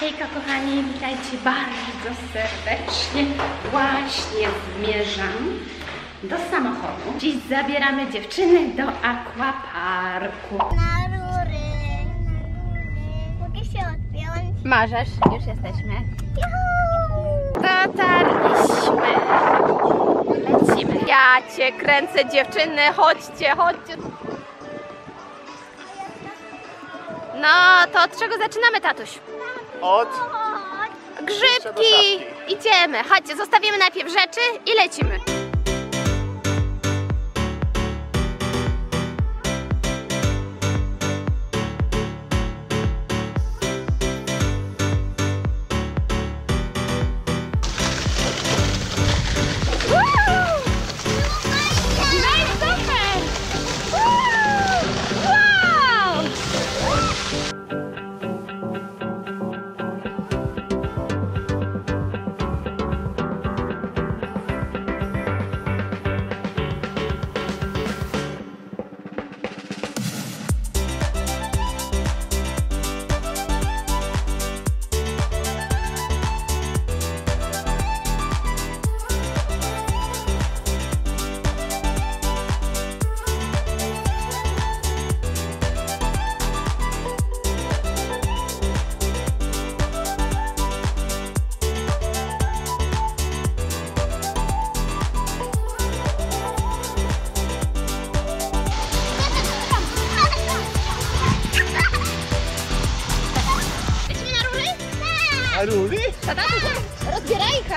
Hejka kochani, witajcie bardzo serdecznie. Właśnie zmierzam do samochodu. Dziś zabieramy dziewczyny do aquaparku. Na rury. Mogę się odpiąć? Możesz, już jesteśmy. Dotarliśmy. Lecimy. Ja cię kręcę, dziewczyny, chodźcie, chodźcie. No, to od czego zaczynamy, tatuś? Od Grzybki! Idziemy, chodźcie, zostawimy najpierw rzeczy i lecimy. A rury? Tata, rozbierajka!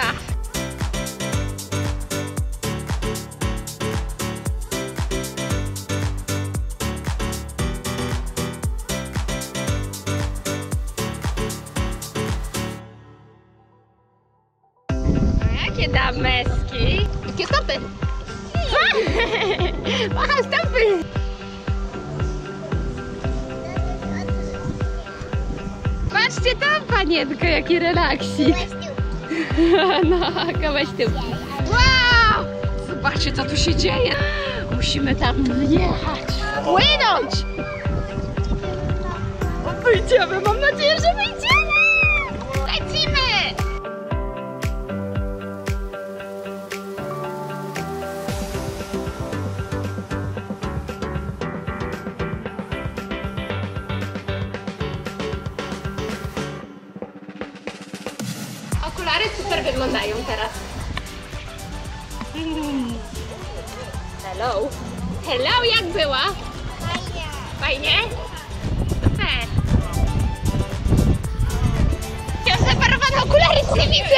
A jakie dameski? Jakie stopy? Macham stopy! Patrzcie tam, panienko, jaki relaksik. No, kołeś tyłki. Wow! Zobaczcie, co tu się dzieje. Musimy tam wjechać. Płynąć! Wyjdziemy, mam nadzieję, że wyjdziemy! Lecimy! Okulary super wyglądają teraz. Hello. Hello, jak była? Fajnie. Fajnie? Super. Ja zaparowane okulary, nic nie widzę.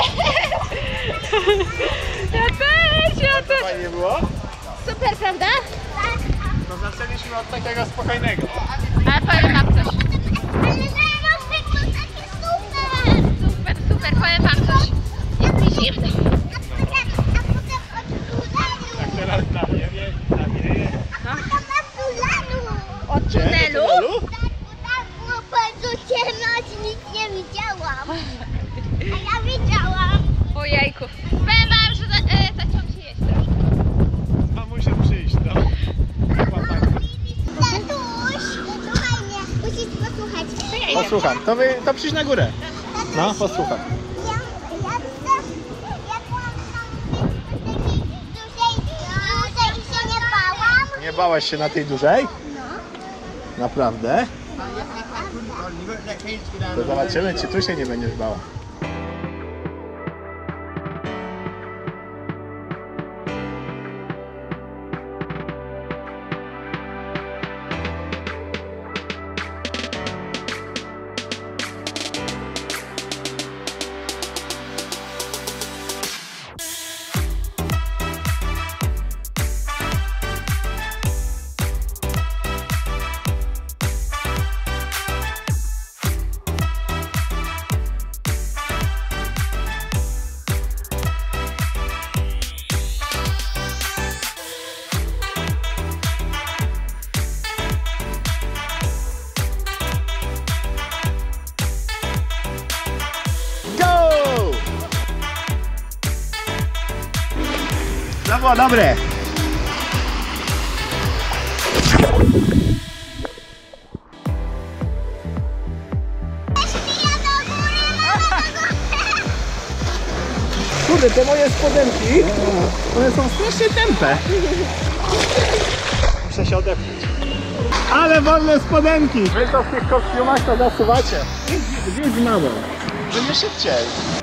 Ja też. Fajnie było? Super, prawda? To zaczęliśmy od takiego spokojnego. Ale powiem wam coś. Ale zaraz było takie super. Super, super, powiem wam coś. Jest mi zimno. A potem od tunelu. Teraz nawieje. A potem od tunelu. Od tunelu? Tak było bardzo ciemno, nic nie widziałam. A ja widziałam. Ojejku. Powiem wam, że zaczął się jeść troszkę. A muszę przyjść, no. Tatuś, słuchaj mnie, musisz posłuchać. Posłucham, to przyjdź na górę. No, posłucham. Ja byłam tam dużej i się nie bałam. Nie bałaś się na tej dużej? Naprawdę? To zobaczymy, czy tu się nie będziesz bała. To było dobre. Kurde, te moje spodenki, one są strasznie tępe. Muszę się odepchnąć. Ale wolne spodenki! Wy to w tych kostiumach to zasuwacie. Gdzieś z mamą. Będzie szybciej.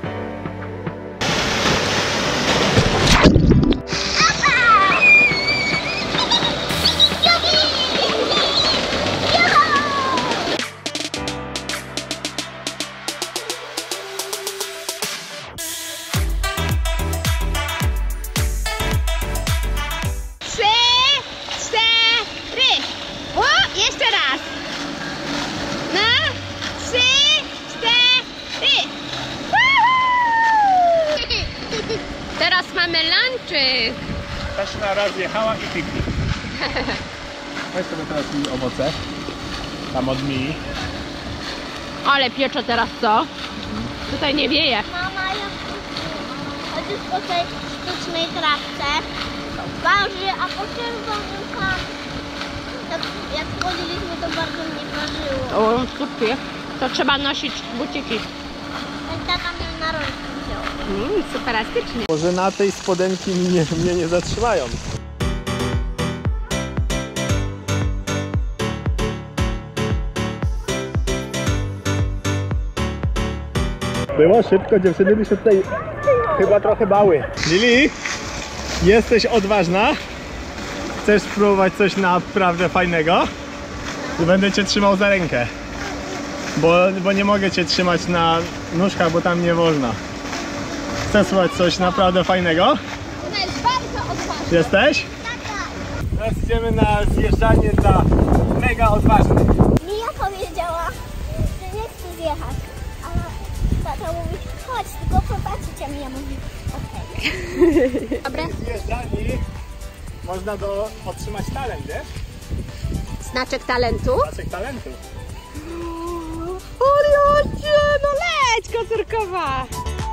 Teraz mamy lunchik. Taśna raz jechała i piknik. Weź sobie teraz mi owoce. Tam od Mii. Ale piecze teraz co? Tutaj nie wieje. Mama, jak chodzisz po tej sztucznej trawce, waży, a potem ważyłka. Jak chodziliśmy, to bardzo mnie ważyło. O, super. To trzeba nosić buciki. Tata mnie na rączkę wziął. Superastycznie. Może na tej spodenki mnie nie zatrzymają. Było szybko, dziewczyny by się tutaj chyba trochę bały. Lili, jesteś odważna? Chcesz spróbować coś naprawdę fajnego? I będę cię trzymał za rękę. Bo nie mogę cię trzymać na nóżkach, bo tam nie wolno. Chcesz spróbować coś naprawdę fajnego? Ona jest bardzo odważna. Jesteś? Tata. Teraz idziemy na zjeżdżanie dla mega odważnych. Mija powiedziała, że nie chce zjechać. Ale tata mówi, chodź, tylko popatrzeć, a Mija mówi, okej. Dobre? Zjeżdżani można otrzymać talent, wiesz? Znaczek talentu? Znaczek talentu. Oriocie, no leć, kocurkowa!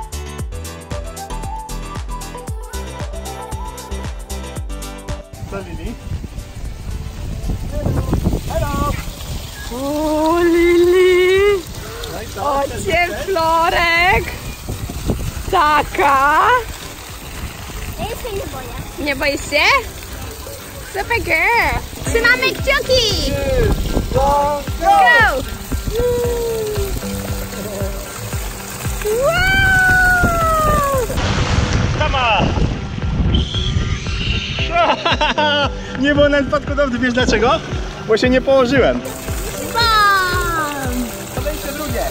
Co, Lili? Hello! O, Lili! No i co? O, Chcesz cię jeszcze? Florek! Taka! Ja się nie boję. Nie boisz się? Super girl! Trzymamy kciuki! Go! Go! Wow! Tama! Nie było nawet podkładowcy, wiesz dlaczego? Bo się nie położyłem. Bam! To będzie drugie.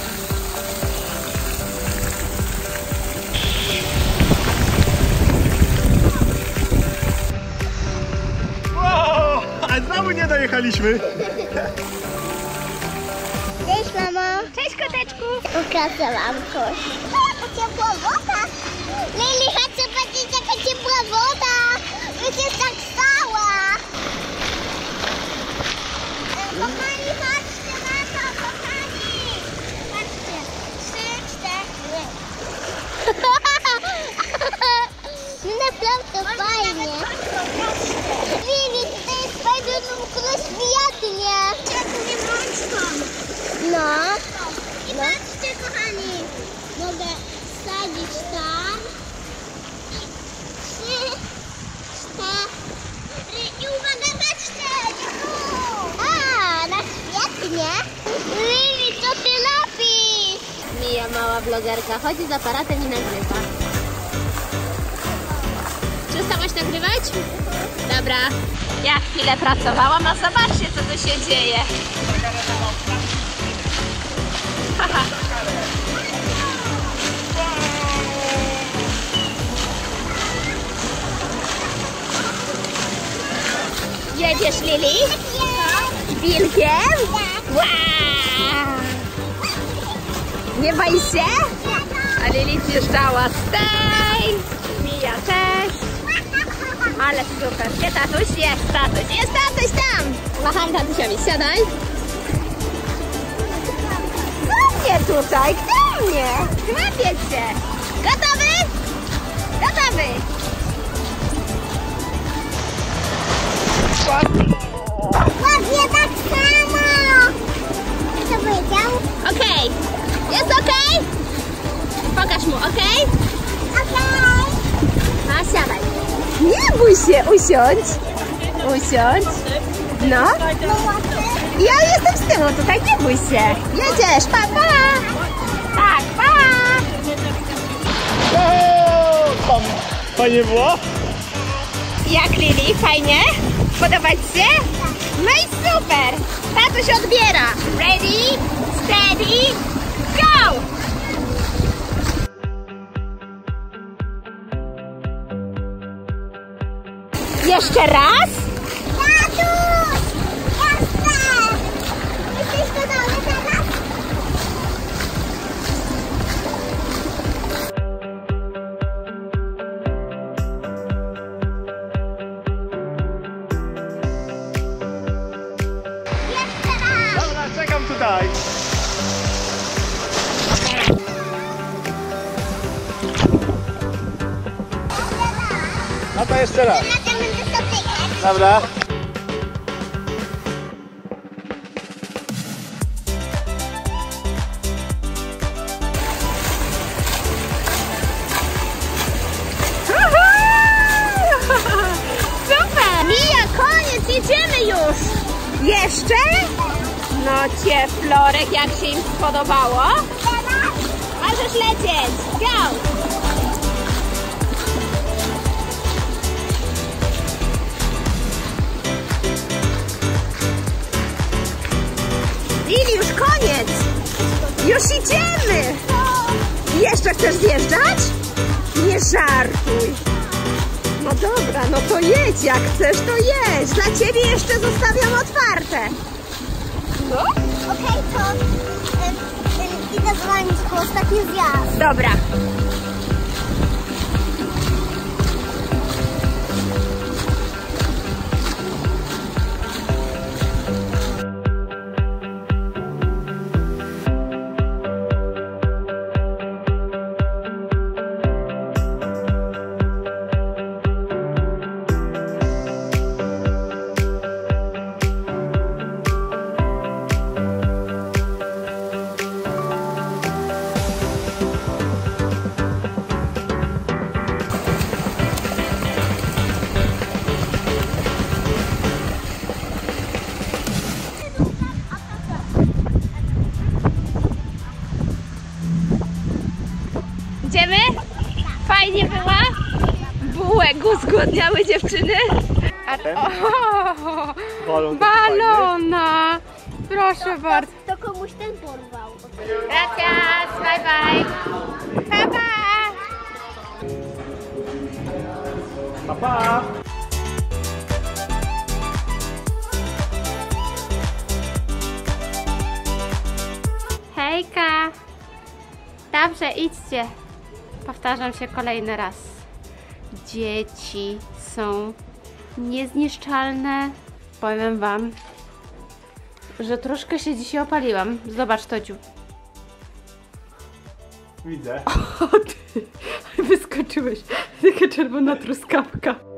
Wow! A znowu nie dojechaliśmy. Cześć, mamo. Cześć, koteczku! Pokażę wam coś. Jaka ciepła woda. Lili, chodź zobaczyć, jaka ciepła woda. Już jest tak stała. Kochani, patrzcie na to, kochani. Patrzcie. 3, 4. Naprawdę fajnie. Lili, tutaj jest fajny rozwijatnie. Czemu nie bądź stąd? No. I patrzcie, kochani. Mogę wsadzić tam. 3, 4. I uwaga, patrzcie. A, na świetnie. Lili, co ty robisz? Mija, mała vlogerka, chodzi z aparatem i nagrywa. Przestałaś nagrywać? Dobra. Ja chwilę pracowałam, a zobaczcie, co tu się dzieje. Haha. Jedziesz, Lili? Wilkiem? Wow! Nie boisz się? A Lili zjeżdżała z tej. Mija też. Ale super. Gdzie tatuś? Jest tatuś. Jest tatuś tam. Macham tatusiowi. Siadaj. Kto mnie tutaj? Kto mnie? Łapię cię. Gotowy? Gotowy. Ładnie tak samo. Co powiedział? Okej. Jest okej? Pokaż mu, okej? Okej. Usiądź. Usiądź. No. Ja jestem z tyłu tutaj, nie bój się. Jedziesz, pa, pa. Tak, pa. Tam fajnie było? Jak, Lili? Fajnie? Podoba ci się? No i super. Tatuś odbiera. Ready, steady, go. Jeszcze raz? Tatuś! Jasne! Jesteś gotowy teraz? Jeszcze raz! Dobra, czekam tutaj. No to jeszcze raz. Na tym będę dotykać. Dobra. Super! Mija, koniec, jedziemy już! Jeszcze? No cię, Florek, jak się im spodobało? Możesz lecieć! Go! Lili, już koniec! Już idziemy! Jeszcze chcesz zjeżdżać? Nie żartuj! No dobra, no to jedź, jak chcesz, to jedź. Dla ciebie jeszcze zostawiam otwarte. No? Okej, to idę dzwonić po ostatni zjazd. Dobra. Idziemy? Fajnie była? Bułek uzgodniały dziewczyny? Balon taki Balona! Proszę bardzo. To komuś ten porwał. Gracias, bye bye. Pa, pa. Pa, pa. Hejka. Dobrze, idźcie. Powtarzam się kolejny raz. Dzieci są niezniszczalne. Powiem wam, że troszkę się dzisiaj opaliłam. Zobacz, Todziu. Widzę. O, ty wyskoczyłeś. Taka czerwona truskawka.